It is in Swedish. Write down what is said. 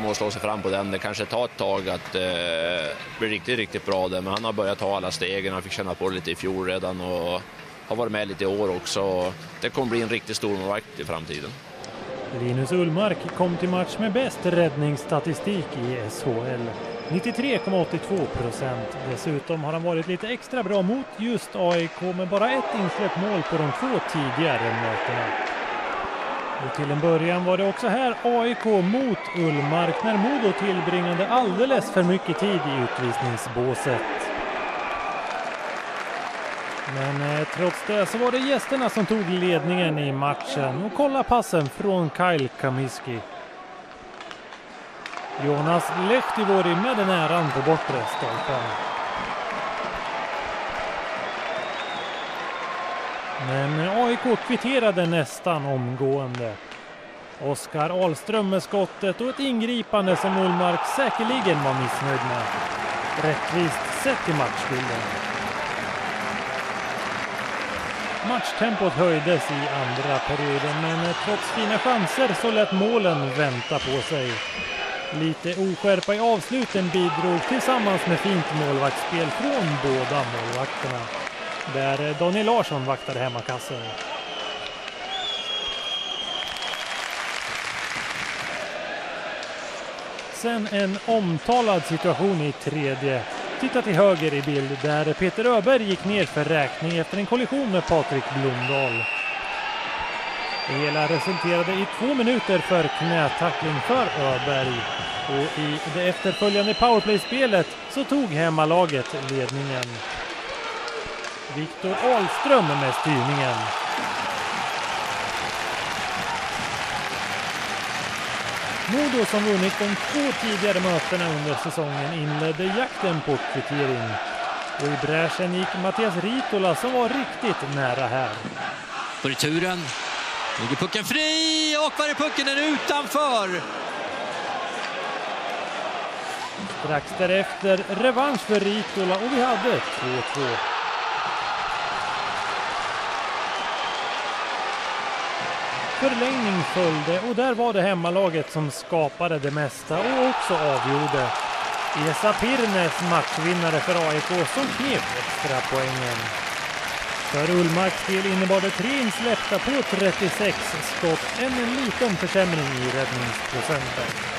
att slå sig fram på den. Det kanske tar ett tag att bli riktigt bra där, men han har börjat ta alla stegen. Han fick känna på det lite i fjol redan och har varit med lite i år också. Det kommer bli en riktigt stor målvakt i framtiden. Linus Ullmark kom till match med bäst räddningsstatistik i SHL. 93,82%. Dessutom har han varit lite extra bra mot just AIK med bara ett insläppt mål på de 2 tidigare mötena. Och till en början var det också här AIK mot Ullmark när Modo tillbringade alldeles för mycket tid i utvisningsbåset. Men trots det så var det gästerna som tog ledningen i matchen och kolla passen från Kyle Kamiski. Jonas Lehtivori med den äran på bortre stolpen. Men AIK kvitterade nästan omgående. Oskar Ahlström med skottet och ett ingripande som Ullmark säkerligen var missnöjd med. Rättvist sett i matchbilden. Matchtempot höjdes i andra perioden, men trots fina chanser så lät målen vänta på sig. Lite oskärpa i avsluten bidrog tillsammans med fint målvaktsspel från båda målvakterna. Där Daniel Larsson vaktade hemmakassen. Sen en omtalad situation i tredje. Titta till höger i bild där Peter Öberg gick ner för räkning efter en kollision med Patrik Blomdahl. Det hela resulterade i 2 minuter för knätackling för Öberg. Och i det efterföljande powerplay-spelet så tog hemmalaget ledningen. Viktor Ahlström med styrningen. Modo som vunnit de 2 tidigare mötena under säsongen inledde jakten på kvittering. Och i bräschen gick Mattias Ritola som var riktigt nära här. På returen ligger pucken fri och var är pucken är utanför. Strax därefter revansch för Ritola och vi hade 2-2. Förlängning följde och där var det hemmalaget som skapade det mesta och också avgjorde. Esa Pirnes matchvinnare för AIK som knep extra poängen. För Ullmarks del innebar det 3 insläppta på 36 skott, en liten försämring i räddningsprocenten.